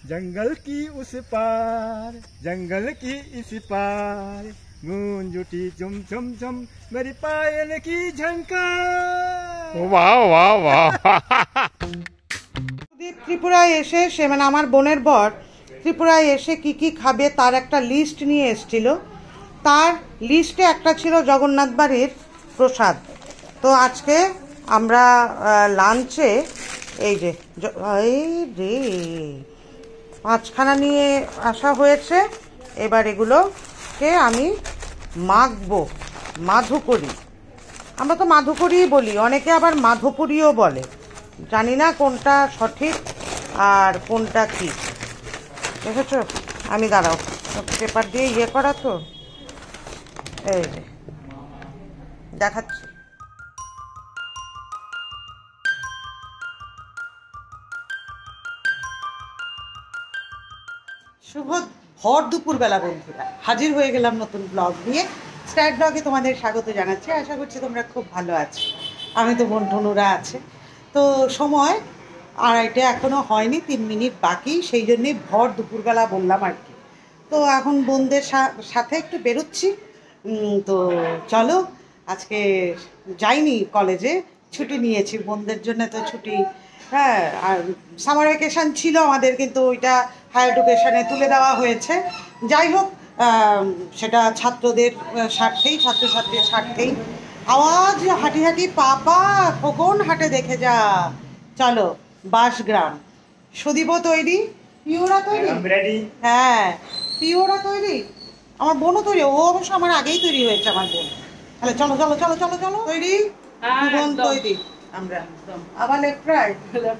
जंगल की उस पार जंगल की इस पार गूंज उठी झुम झुम झुम मेरी पायल की झंकार। वाह वाह वाह। ত্রিপুরায় এসে সে মানে আমার বোনের বর ত্রিপুরায় এসে কি কি খাবে তার একটা লিস্ট নিয়ে এসেছিল। তার লিস্টে একটা ছিল জগন্নাথ বাড়ির প্রসাদ। তো আজকে আমরা লাঞ্চে এই যে এই রে পাঁচখানা নিয়ে আসা হয়েছে। এবার এগুলোকে আমি মাখবো মাধুকরি। আমরা তো মাধুকরিই বলি, অনেকে আবার মাধুপুরিও বলে, জানি না কোনটা সঠিক আর কোনটা কি। দেখেছো আমি দাঁড়াও পেপার দিয়ে ইয়ে করা তো এই যে দেখাচ্ছি। শুভ ভর দুপুরবেলা বন্ধুরা, হাজির হয়ে গেলাম নতুন ব্লগ নিয়ে। স্টার ব্লগে তোমাদের স্বাগত জানাচ্ছি। আশা করছি তোমরা খুব ভালো আছো। আমি তো বন্ধুরা আছে। তো সময় 2:30 এখনও হয়নি, 3 মিনিট বাকি, সেই জন্যেই ভর দুপুরবেলা বললাম আর কি। তো এখন বোনদের সাথে একটু বেরোচ্ছি। তো চলো, আজকে যাইনি কলেজে, ছুটি নিয়েছি বোনদের জন্য। তো ছুটি, হ্যাঁ, আর সামার ভ্যাকেশান ছিল আমাদের, কিন্তু ওইটা হায়ার এডুকেশানে তুলে দেওয়া হয়েছে। যাই হোক, সেটা ছাত্রদের স্বার্থেই, ছাত্রছাত্রীর স্বার্থেই। আওয়াজ হাঁটি হাঁটি পাপা খোকন হাটে দেখে যা। চলো বাসগ্রাম। সুদীপও তৈরি, পিওরা তৈরি, হ্যাঁ পিওরা তৈরি, আমার বোনও তৈরি। ও অবশ্য আমার আগেই তৈরি হয়েছে আমার বোন। তাহলে চলো চলো চলো চলো চলো তৈরি, বোন তৈরি। আমরা আবার লেফট রাইট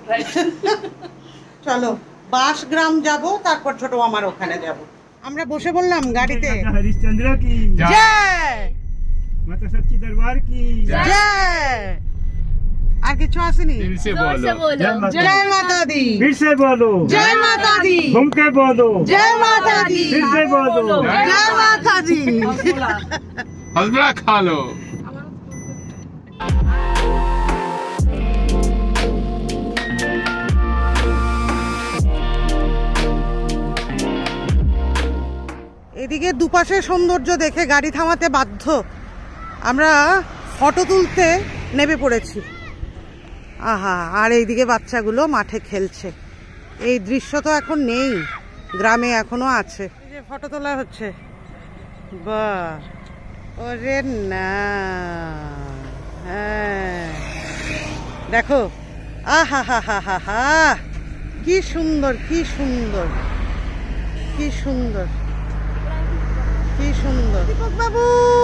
চলো বাসগ্রাম যাব, তারপর ছোট আমার ওখানে যাব। আমরা বসে বললাম গাড়িতে। हरिश्चंद्र की জয়, माता सच्ची दरबार की জয়। আর কিছু আসেনি? दिल से बोलो জয় মাতা দি, फिर से बोलो জয় মাতা দি, घूम के बोलो জয় মাতা দি, फिर से बोलो জয় মাতা দি। हलवा खा लो। এদিকে দুপাশে সৌন্দর্য দেখে গাড়ি থামাতে বাধ্য। আমরা ফটো তুলতে নেমে পড়েছি। আহা, আর এইদিকে বাচ্চাগুলো মাঠে খেলছে। এই দৃশ্য তো এখন নেই, গ্রামে এখনো আছে। এই যে ফটো তোলা হচ্ছে, বাহ, ওরে না, হ্যাঁ দেখো, আহা হা হা হা হা, কি সুন্দর কি সুন্দর কি সুন্দর কি সুন্দর। দীপক বাবু,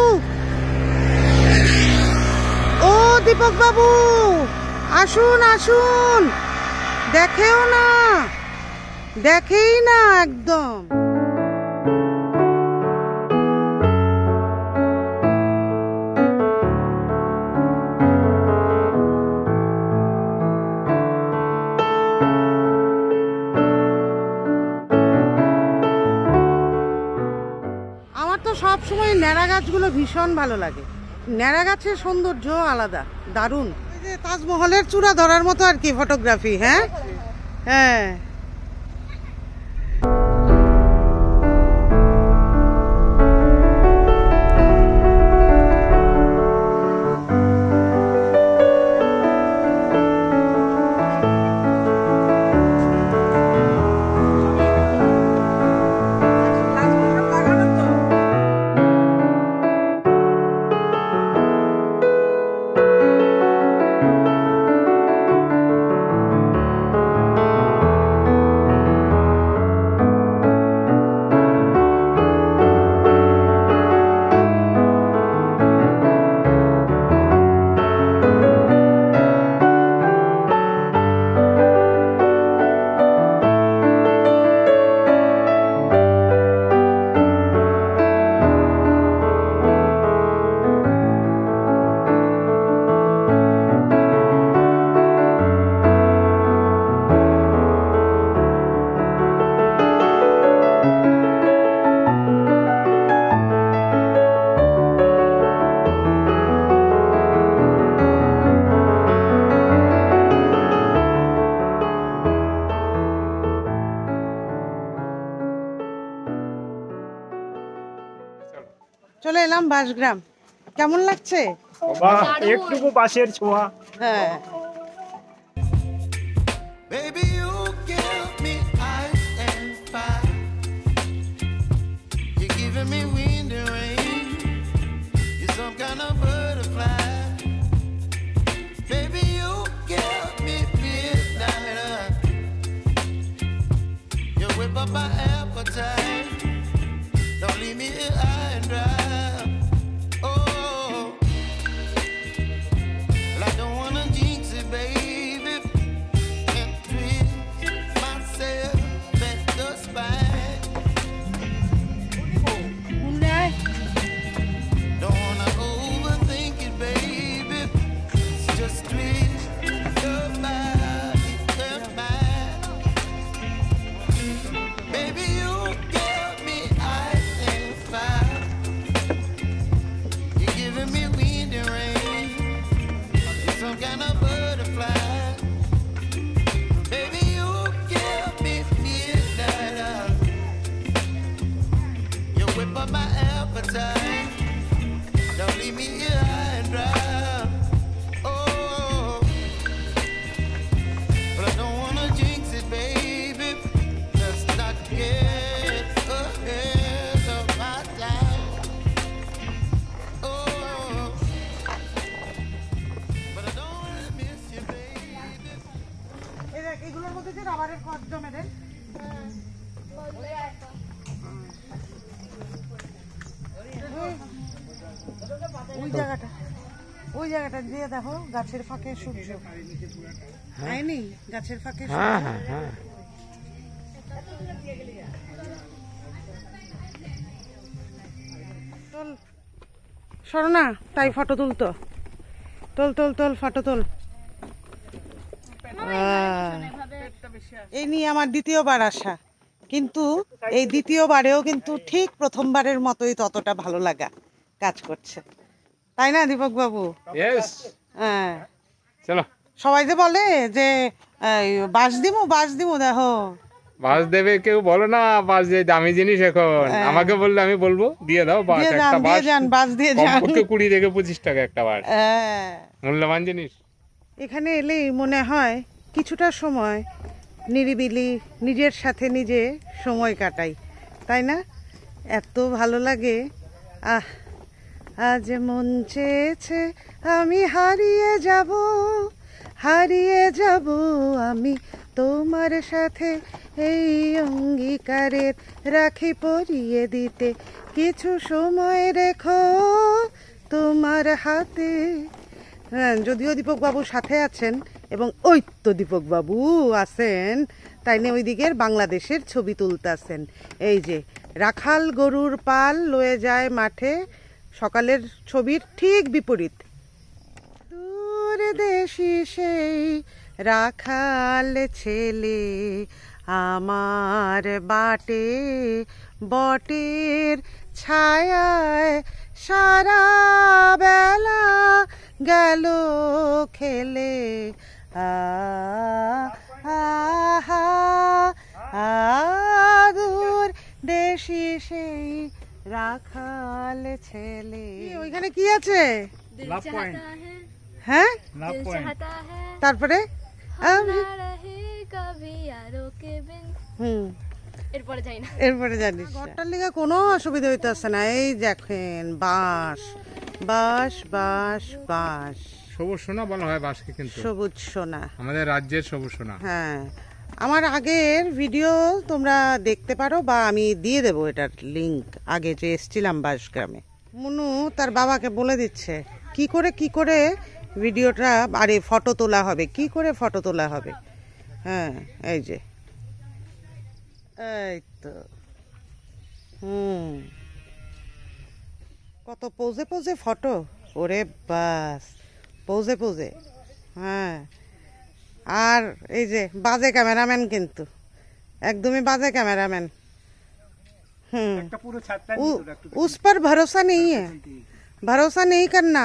ও দীপক বাবু, আসুন আসুন, দেখেও না, দেখেই না একদম। সব সময় ন্যাড়া গাছগুলো ভীষণ ভালো লাগে। ন্যাড়া গাছের সৌন্দর্য আলাদা, দারুণ। এই যে তাজমহলের চূড়া ধরার মতো আর কি ফটোগ্রাফি। হ্যাঁ হ্যাঁ, চলে এলাম বাসগ্রাম। কেমন লাগছে? বাহ, একটুকু বাসের ছোঁয়া। হ্যাঁ, Baby, you give me ice and fire. You're giving me wind and rain. You're some kind of butterfly. Baby, you give me midnight. You whip up my appetite. Don't leave me here high and dry. Oh, well, I don't wanna jinx it, baby. And twist myself at the spine. Don't wanna overthink it, baby. It's just twist your body and mine. Baby, you give me ice and fire. You're giving me wind and rain. You're some kind of butterfly. Baby, you give me midnight. You whip up my appetite. Don't leave me here high and dry. Oh, but I don't wanna jinx it, baby. Let's not get ahead of my time. Oh, but I don't wanna miss you, baby. এগুলোর মধ্যে যে রাবারের কট জমে দেন। ওই জায়গাটা দিয়ে দেখো, গাছের ফাঁকে সূর্য। হয়নি গাছের ফাঁকে হ্যাঁ হ্যাঁ হ্যাঁ সরো না, তাই ফটো তুলতো। তোল তোল তোল, ফটো তোল। এই নিয়ে আমার দ্বিতীয়বার আসা, কিন্তু এই দ্বিতীয়বারেও কিন্তু ঠিক প্রথমবারের মতোই ততটা ভালো লাগা কাজ করছে, তাই না দীপক বাবু? ইয়েস হ্যাঁ, চলো। সবাই যে বলে যে বাস দিমু দেখো, বাস দেবে কেউ বলো না, বাস যে দামি জিনিস এখন। আমাকে বললে আমি বলবো দিয়ে দাও বাস, দিয়ে একটা বাস যান, বাস দিয়ে যান। কমপক্ষে 20 থেকে 25 টাকা একটা বাস, হ্যাঁ, মূল্যবান জিনিস। এখানে এলেই মনে হয় কিছুটা সময় নিরিবিলি নিজের সাথে নিজে সময় কাটাই, তাই না? এত ভালো লাগে। আজ মন চেয়েছে আমি হারিয়ে যাব আমি তোমার সাথে, এই অঙ্গীকারের রাখি পরিয়ে দিতে, কিছু সময় রেখো তোমার হাতে। হ্যাঁ, যদিও দীপকবাবু সাথে আছেন, এবং ওই তো দীপকবাবু আছেন, তাই না ওই দিকের বাংলাদেশের ছবি তুলতেছেন। এই যে রাখাল গরুর পাল লয়ে যায় মাঠে, সকালের ছবির ঠিক বিপরীত। দূর দেশি সেই রাখাল ছেলে আমার বাটে, বটের ছায়ায় সারা বেলা গেল খেলে। দূর দেশি সেই রাখাল ছেলে। ওইখানে কি আছে? হ্যাঁ, তারপরে এরপরে জানিস ঘরটার লিগা কোনো অসুবিধা হইতেছে না। এই দেখেন বাঁশ বাঁশ বাঁশ বাঁশ, সবুজ সোনা বলা হয় বাসকে, কিন্তু সবুজ সোনা, আমাদের রাজ্যের সবুজ সোনা। হ্যাঁ, আমার আগের ভিডিও তোমরা দেখতে পারো, বা আমি দিয়ে দেবো এটার লিংক। আগে যে এসছিলাম বাসগ্রামে, মুনু তার বাবাকে বলে দিচ্ছে কি করে ভিডিওটা, আরে ফটো তোলা হবে, কি করে ফটো তোলা হবে। হ্যাঁ, এই যে, এই তো, কত পোজে পোজে ফটো, ওরে বাস, পোজে পোজে। হ্যাঁ, আর এই যে বাজে ক্যামেরাম্যান, কিন্তু একদমই বাজে ক্যামেরাম্যান। उस पर भरोसा नहीं है, भरोसा नहीं करना।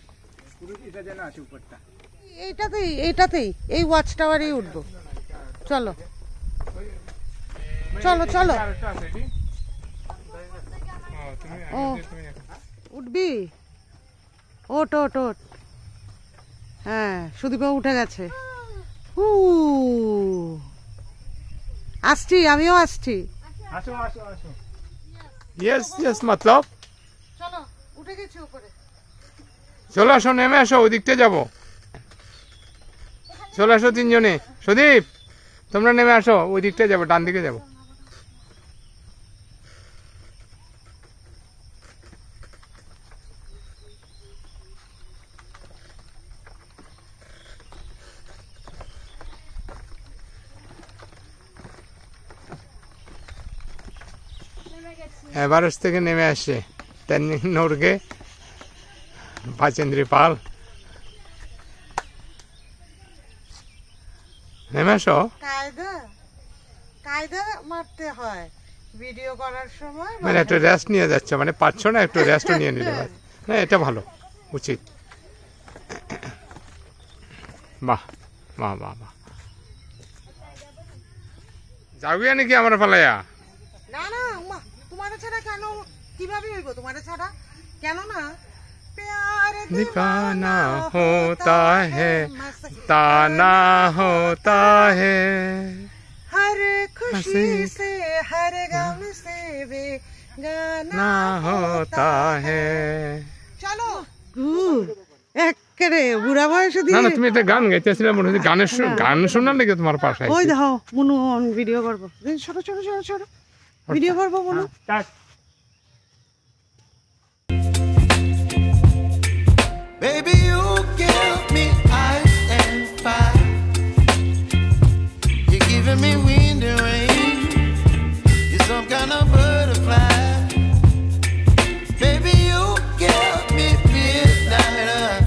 এইটাতেই এই ওয়াচ টাওয়ারেই উঠবো। চলো চলো চলো। উঠবি? ওট ওট ওট। হ্যাঁ, সুদীপা উঠে গেছে। আসছি, আমিও আসছি। আসো আসো আসো। ইয়েস ইয়েস মতলব চলো, উঠে গেছি উপরে। চলে আসো, নেমে আসো, ওই দিকটা যাবো। চলে আসো তিনজনে। সুদীপ, তোমরা নেমে আসো, ওই দিকটা যাবো, ডান দিকে যাবো। এভারেস্ট থেকে নেমে আসছে তেন্জিং নোরগে, বাচেন্দ্রী পাল। নেমে আসো। কায়দা মারতে হয় ভিডিও করার সময়। মানে একটু রেস্ট নিয়ে যাচ্ছে, মানে পারছো না, একটু রেস্টও নিয়ে নিতে পারে। হ্যাঁ, এটা ভালো, উচিত। বাহ বাহ বাহ বাহ। যাওয়া নাকি আমার পালাইয়া? না না, তোমার ছাড়া কেন, কিভাবে হইব তোমার ছাড়া? কেন না, प्यार दीवाना होता है ताना होता है, हर खुशी से हर गम से बेगाना ना होता है। চলো একেবারে বুড়া বয়সে না দিয়ে। না, তুমি একটা গান গাইতেছিলে, মনে হচ্ছে গান শোনার লেগে তোমার পাশে। ওই দেখো মনু ভিডিও করবো। ছোট ছোট ছোট ছোট ভিডিও করবো Manu. Baby, you give me ice and fire. You're giving me wind and rain. You're some kind of butterfly. Baby, you give me midnight.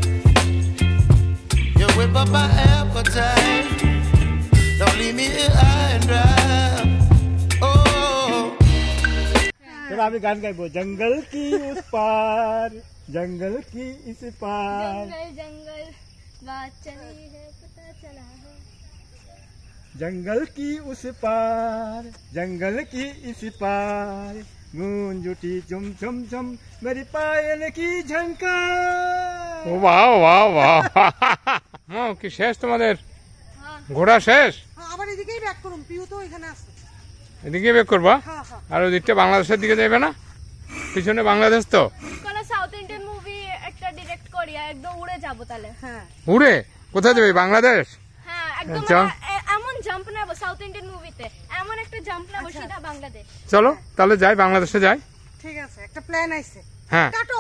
You whip up my appetite. Don't leave me here high and dry. Oh. चलो अभी गान गाइबो। जंगल की उस पार, जंगल की इस पार, जंगल जंगल बात चली है, पता चला है। जंगल की उस पार, जंगल की इस पार, गूंज उठी झुम झुम झुम मेरी पायल की झंकार। ও বাহ বাহ বাহ। কি শেষ তোমাদের ঘোড়া শেষ? আবার এদিকেই ব্যাক করুন, পিউ তো এখানে আছে। এদিকে বেক করবা? হ্যাঁ হ্যাঁ। আর ওই দিকটা বাংলাদেশের দিকে যাবে না? পিছনে বাংলাদেশ তো। কোন সাউথ ইন্ডিয়ান মুভি একটা ডিরেক্ট করি, একদম উড়ে যাব তাহলে। হ্যাঁ উড়ে কোথায় যাবে? বাংলাদেশ? হ্যাঁ, একদম আচ্ছা। এমন জাম্প নেব সাউথ ইন্ডিয়ান মুভিতে, এমন একটা জাম্প নেব সিধা বাংলাদেশ। চলো তাহলে যাই, বাংলাদেশে যাই। ঠিক আছে, একটা প্ল্যান আইছে। হ্যাঁ। কাটো।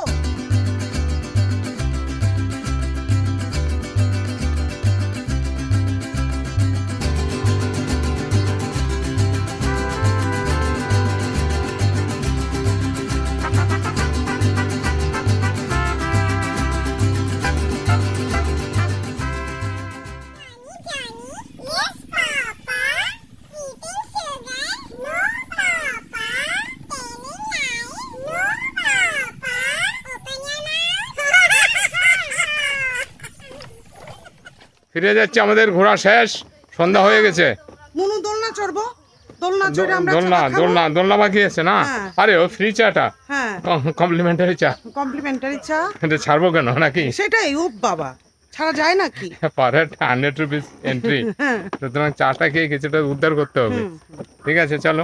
ফিরে যাচ্ছে, আমাদের ঘোরা শেষ, সন্ধ্যা হয়ে গেছে। মনু দোলনা চড়বো, দোলনা চড়ে আমরা দোলনা চা খাবো। দোলনা দোলনা বাকি আছে না? হ্যাঁ। আরে ও ফ্রি চাটা, হ্যাঁ কমপ্লিমেন্টারি চা। কমপ্লিমেন্টারি চা। এটা ছাড়বো কেন নাকি? সেটাই, ও বাবা ছাড়া যায় নাকি? পার হেড 100 রুপিস এন্ট্রি, সুতরাং চাটা খেয়ে কিছুটা উদ্ধার করতে হবে। ঠিক আছে চলো।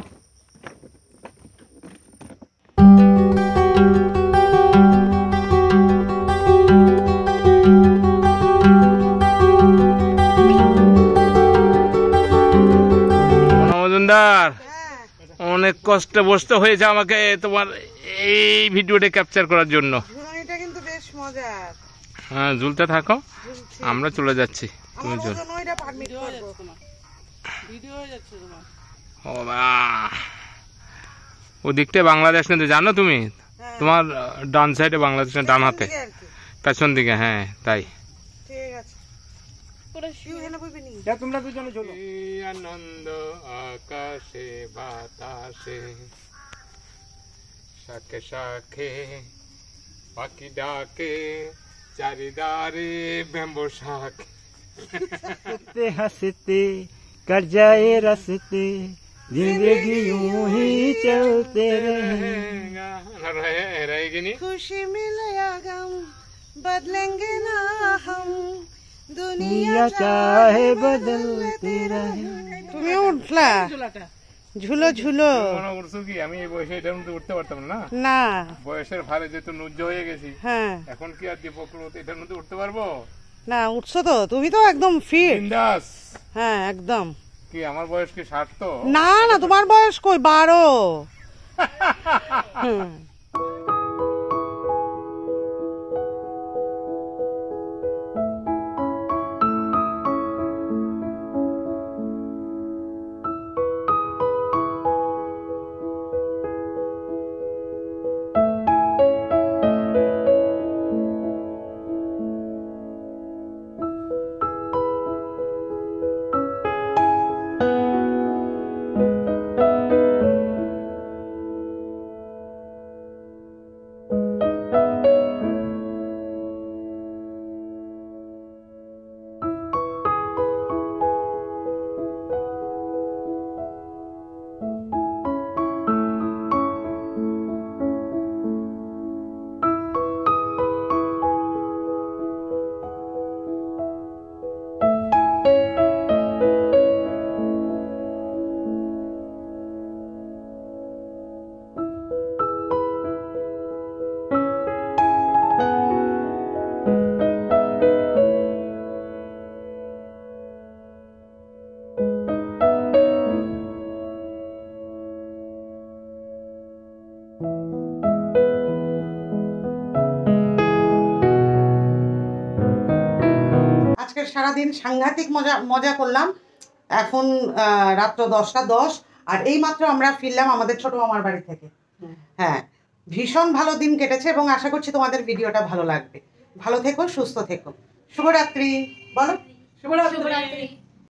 মজুমদার, অনেক কষ্টে বসতে হয়েছে আমাকে তোমার এই ভিডিওটা ক্যাপচার করার জন্য। এটা কিন্তু বেশ মজার। হ্যাঁ, ঝুলতে থাকো, আমরা চলে যাচ্ছি। তুমি আমার চল। ওজন ওইটা পারমিট করবো। ভিডিও হয়ে যাচ্ছে তোমার। ও বাহ, ওদিকটা বাংলাদেশ কিন্তু জানো তুমি? তোমার ডান সাইডে বাংলাদেশ, ডান হাতে এদিকে আর কি। পেছন দিকে। হ্যাঁ তাই। ঠিক আছে, পিউ হেনে বইবে নি। क्या तुमरा দুজনে চলো। এই আনন্দ আকাশে বাতাসে, শাখে শাখে পাখি ডাকে, চারিদারে ব্যাম্বো শাক। हंसते हंसते कर जाए रस्ते, जिंदगी यूं ही चलते रहेगा। रहेगी नहीं। खुशी मिलेगा गम बदलेंगे ना हम दुनिया चाहे बदलते रहे। তুমি উঠলা ঝুলো ঝুলো মনে করছো কি আমি এই বয়সে এটার মধ্যে উঠতে পারতাম না? না বয়সের ভারে যেহেতু নুজ্জ হয়ে গেছি, হ্যাঁ এখন কি আর দীপক এটার মধ্যে উঠতে পারবো? না উঠছো তো, তুমি তো একদম ফিট। বিন্দাস। হ্যাঁ একদম। কি আমার বয়স কি 60? তো না না তোমার বয়স কই 12। হুম। আজকের সারাদিন সাংঘাতিক মজা করলাম। এখন রাত্র 10টা 10 আর এইমাত্র আমরা ফিরলাম আমাদের ছোট মামার বাড়ি থেকে। হ্যাঁ ভীষণ ভালো দিন কেটেছে এবং আশা করছি তোমাদের ভিডিওটা ভালো লাগবে। ভালো থেকো, সুস্থ থেকো। শুভরাত্রি বলো। শুভরাত্রি।